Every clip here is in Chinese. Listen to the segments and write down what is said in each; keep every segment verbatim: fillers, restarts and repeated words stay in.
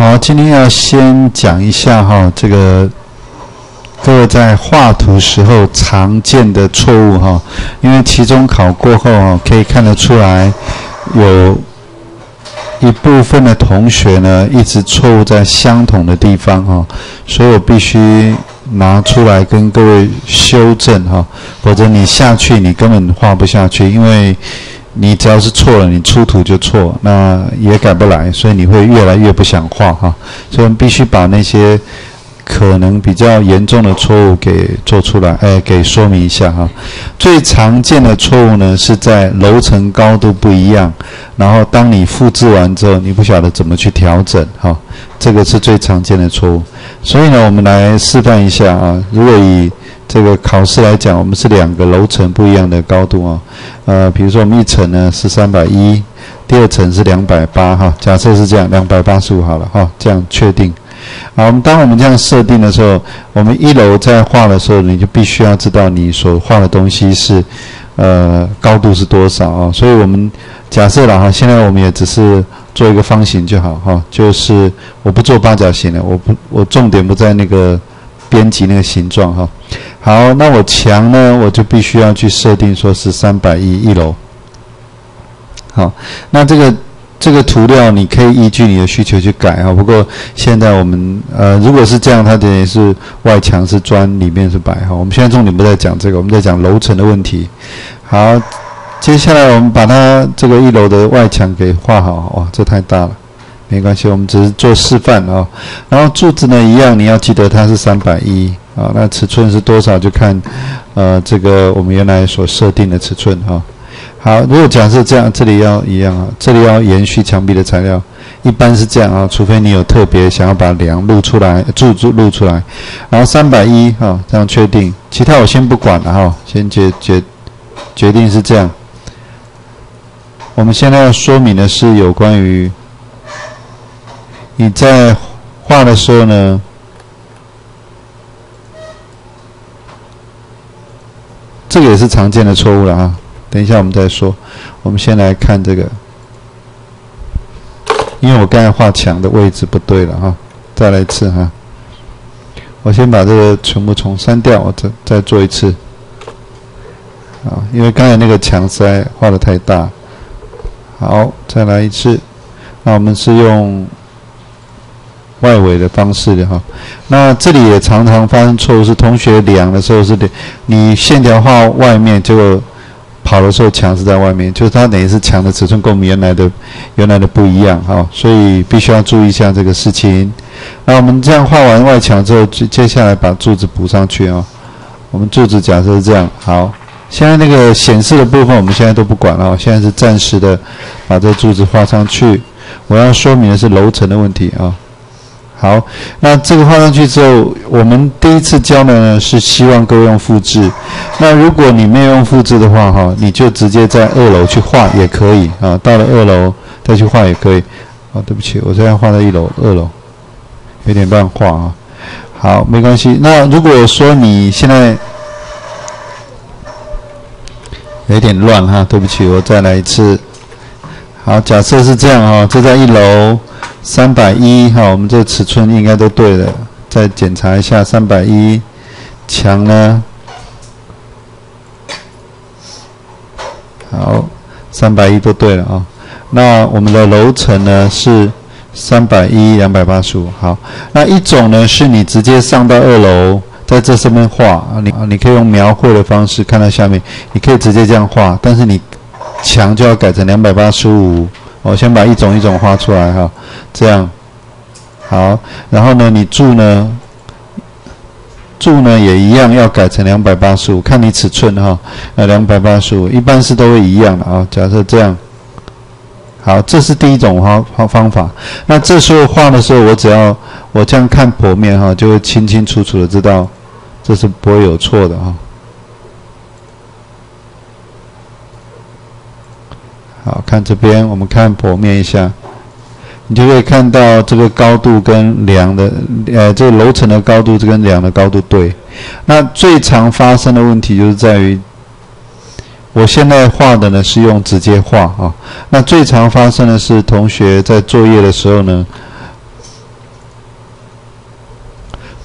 好，今天要先讲一下哈，这个各位在画图时候常见的错误哈，因为期中考过后哈，可以看得出来有一部分的同学呢一直错误在相同的地方哈，所以我必须拿出来跟各位修正哈，否则你下去你根本画不下去，因为你只要是错了，你出图就错，那也改不来，所以你会越来越不想画哈。所以我们必须把那些可能比较严重的错误给做出来，哎，给说明一下哈。最常见的错误呢是在楼层高度不一样，然后当你复制完之后，你不晓得怎么去调整哈，这个是最常见的错误。所以呢，我们来示范一下啊，如果以这个考试来讲，我们是两个楼层不一样的高度啊，呃，比如说我们一层呢是三百一十，第二层是两百八十哈，假设是这样，两百八十五好了哈，这样确定。好，我们当我们这样设定的时候，我们一楼在画的时候，你就必须要知道你所画的东西是呃高度是多少啊，所以我们假设了哈，现在我们也只是做一个方形就好哈，就是我不做八角形了，我不我重点不在那个边际那个形状哈。好，那我墙呢，我就必须要去设定说是三百一十一楼。好，那这个这个涂料你可以依据你的需求去改哈。不过现在我们呃，如果是这样，它等于是外墙是砖，里面是白哈。我们现在重点不在讲这个，我们在讲楼层的问题。好，接下来我们把它这个一楼的外墙给画好。哇，这太大了。没关系，我们只是做示范啊。然后柱子呢一样，你要记得它是三百一十啊。那尺寸是多少就看呃这个我们原来所设定的尺寸哈。好，如果假设这样，这里要一样啊，这里要延续墙壁的材料，一般是这样啊，除非你有特别想要把梁露出来，柱子露出来。然后三百一十啊，这样确定，其他我先不管了哈，先决决决定是这样。我们现在要说明的是有关于你在画的时候呢，这个也是常见的错误了啊。等一下我们再说，我们先来看这个，因为我刚才画墙的位置不对了哈，再来一次哈。我先把这个全部重删掉，我再再做一次。啊，因为刚才那个墙实在画得太大。好，再来一次。那我们是用外围的方式的哈，那这里也常常发生错误，是同学量的时候是你线条画外面，结果跑的时候墙是在外面，就是它等于是墙的尺寸跟我们原来的原来的不一样哈，所以必须要注意一下这个事情。那我们这样画完外墙之后，接下来把柱子补上去啊。我们柱子假设是这样，好，现在那个显示的部分我们现在都不管了，现在是暂时的把这柱子画上去。我要说明的是楼层的问题啊。好，那这个画上去之后，我们第一次教的呢是希望各位用复制。那如果你没有用复制的话，哈，你就直接在二楼去画也可以啊。到了二楼再去画也可以。啊，对不起，我现在画在一楼、二楼，有点乱画啊。好，没关系。那如果说你现在有点乱哈，对不起，我再来一次。好，假设是这样哈，这在一楼。三百一十哈，我们这个尺寸应该都对了。再检查一下三百一十墙呢，好，三百一十都对了啊。那我们的楼层呢是三百一十、两百八十五。好，那一种呢是你直接上到二楼，在这上面画，你你可以用描绘的方式看到下面，你可以直接这样画，但是你墙就要改成两百八十五。我先把一种一种画出来哈，这样好。然后呢，你柱呢，柱呢也一样要改成两百八十五，看你尺寸哈，呃，两百八十五，一般是都会一样的啊。假设这样，好，这是第一种画画方法。那这时候画的时候，我只要我这样看剖面哈，就会清清楚楚的知道这是不会有错的哈。好，看这边，我们看剖面一下，你就可以看到这个高度跟梁的，呃，这个楼层的高度跟梁的高度对。那最常发生的问题就是在于，我现在画的呢是用直接画啊。那最常发生的是同学在作业的时候呢，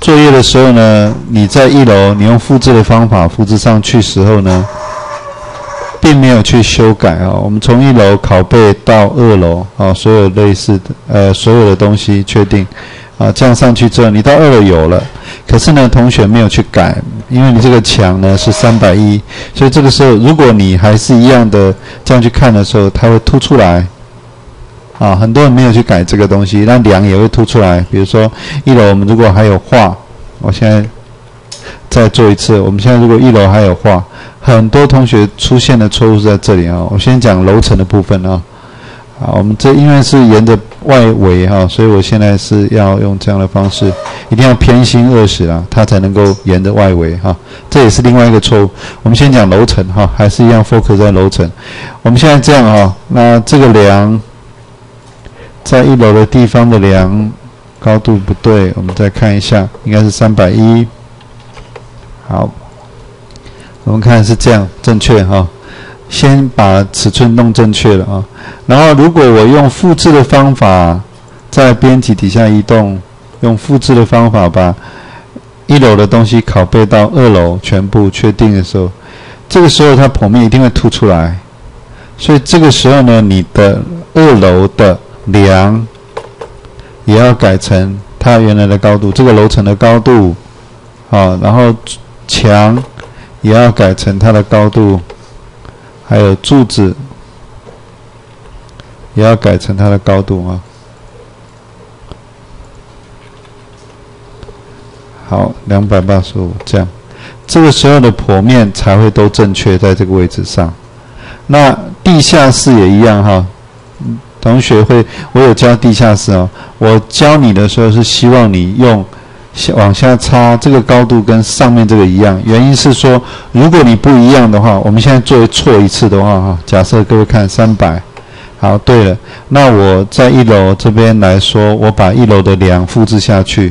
作业的时候呢，你在一楼，你用复制的方法复制上去时候呢，并没有去修改啊。我们从一楼拷贝到二楼啊，所有类似的呃所有的东西确定啊，这样上去之后，你到二楼有了，可是呢，同学没有去改，因为你这个墙呢是三百一，所以这个时候如果你还是一样的这样去看的时候，它会凸出来。啊，很多人没有去改这个东西，那梁也会凸出来。比如说一楼我们如果还有画，我现在再做一次。我们现在如果一楼还有画，很多同学出现的错误是在这里啊。我先讲楼层的部分啊。啊，我们这因为是沿着外围哈，所以我现在是要用这样的方式，一定要偏心二十啊，它才能够沿着外围哈。这也是另外一个错误。我们先讲楼层哈，还是一样 focus 在楼层。我们现在这样哈，那这个梁。在一楼的地方的梁高度不对，我们再看一下，应该是三百一。好，我们看是这样，正确哈。先把尺寸弄正确了啊。然后，如果我用复制的方法，在编辑底下移动，用复制的方法把一楼的东西拷贝到二楼，全部确定的时候，这个时候它剖面一定会凸出来。所以这个时候呢，你的二楼的梁也要改成它原来的高度，这个楼层的高度，好，然后墙也要改成它的高度，还有柱子也要改成它的高度啊。好，两百八十五这样，这个时候的剖面才会都正确在这个位置上。那地下室也一样哈。同学会，我有教地下室哦。我教你的时候是希望你用往下插，这个高度跟上面这个一样。原因是说，如果你不一样的话，我们现在做错一次的话哈，假设各位看三百，好，对了，那我在一楼这边来说，我把一楼的梁复制下去。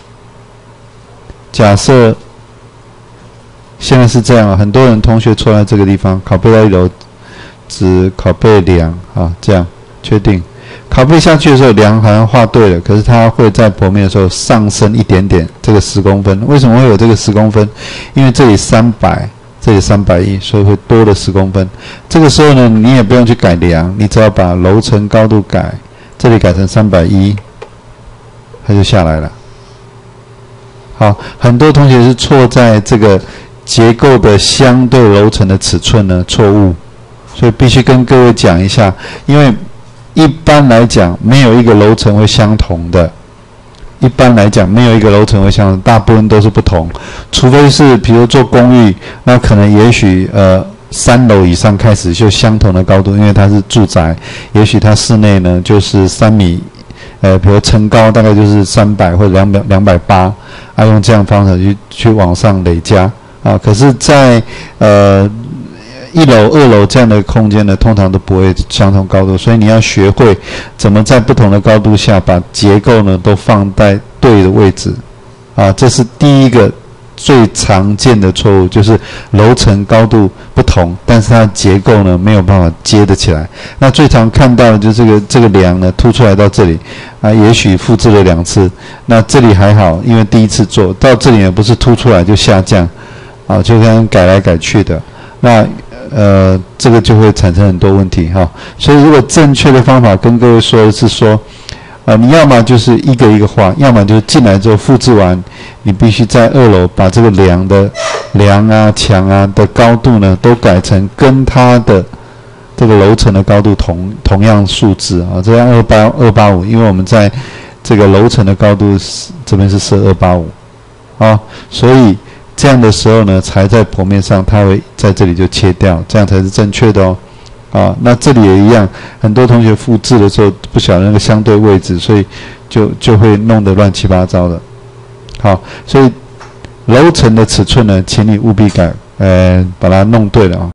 假设现在是这样，很多人同学错在这个地方，拷贝到一楼，只拷贝梁啊，这样。确定，拷贝下去的时候，梁好像画对了，可是它会在剖面的时候上升一点点，这个十公分。为什么会有这个十公分？因为这里三百，这里三百一，所以会多了十公分。这个时候呢，你也不用去改梁，你只要把楼层高度改，这里改成三百一，它就下来了。好，很多同学是错在这个结构的相对楼层的尺寸呢错误，所以必须跟各位讲一下，因为一般来讲，没有一个楼层会相同的。一般来讲，没有一个楼层会相同，大部分都是不同。除非是比如做公寓，那可能也许呃三楼以上开始就相同的高度，因为它是住宅，也许它室内呢就是三米，呃，比如层高大概就是三百或者两百两百八，啊，用这样方式去去往上累加啊。可是在，在呃。一楼、二楼这样的空间呢，通常都不会相同高度，所以你要学会怎么在不同的高度下把结构呢都放在对的位置，啊，这是第一个最常见的错误，就是楼层高度不同，但是它的结构呢没有办法接得起来。那最常看到的就是这个这个梁呢凸出来到这里，啊，也许复制了两次，那这里还好，因为第一次做到这里呢不是凸出来就下降，啊，就跟改来改去的，那。呃，这个就会产生很多问题哈，所以如果正确的方法跟各位说的是说，呃，你要么就是一个一个画，要么就是进来之后复制完，你必须在二楼把这个梁的梁啊、墙啊的高度呢，都改成跟它的这个楼层的高度同同样数字啊，这样二八二八五，因为我们在这个楼层的高度这边是设二八五啊，所以。这样的时候呢，才在剖面上，它会在这里就切掉，这样才是正确的哦。啊，那这里也一样，很多同学复制的时候不晓得那个相对位置，所以就就会弄得乱七八糟的。好，所以楼层的尺寸呢，请你务必改，呃，把它弄对了啊。